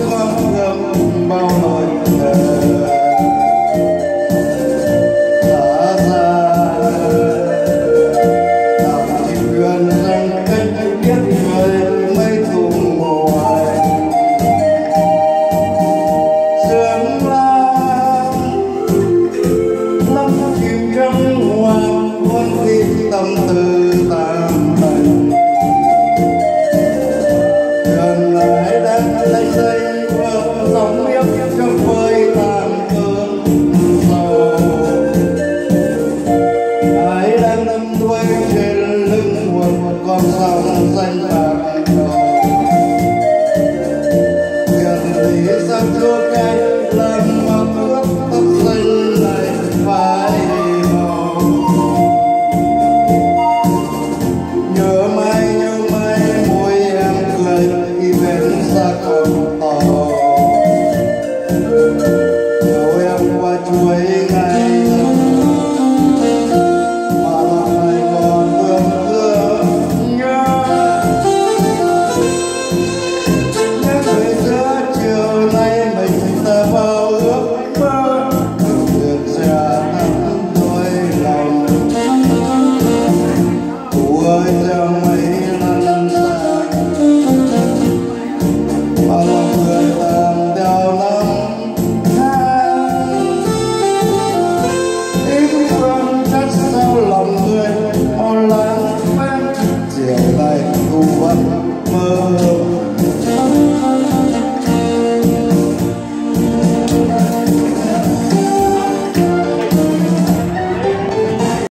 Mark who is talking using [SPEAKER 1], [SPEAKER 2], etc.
[SPEAKER 1] thoáng gầm bao lời thề đã ra làm chỉ quyền rằng cách biết người mấy thùng ngoài sương la lắm chim trắng hoàng quân đi tâm tư tàn thành gần lại đang lấy xây lòng biết trong vơi tàn cơn sầu ai đang nắm đuôi trên lưng một con sóng danh bạc đầu gần lý sang trước